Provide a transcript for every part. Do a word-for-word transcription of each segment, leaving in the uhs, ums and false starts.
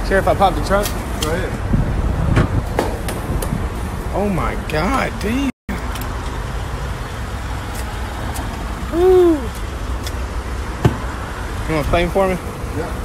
Care if I pop the trunk? Go ahead. Oh my God, damn. Woo. You want to play for me? Yeah.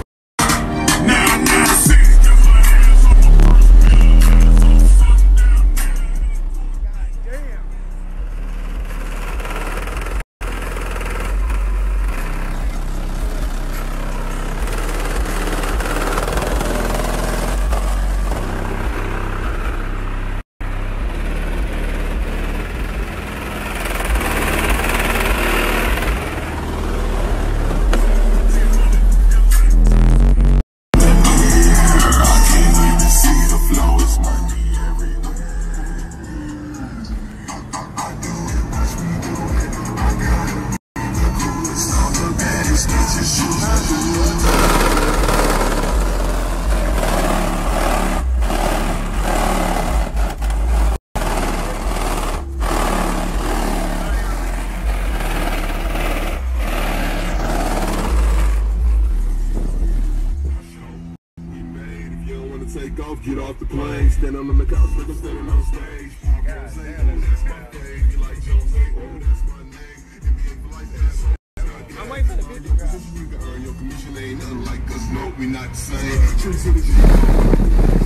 Take off, get off the plane, stand on the couch like I'm standing on stage. That's my page. You like Jose? Oh, that's my name. I'm waiting for the video. You can earn your commission, ain't nothing like us. No, we not the same.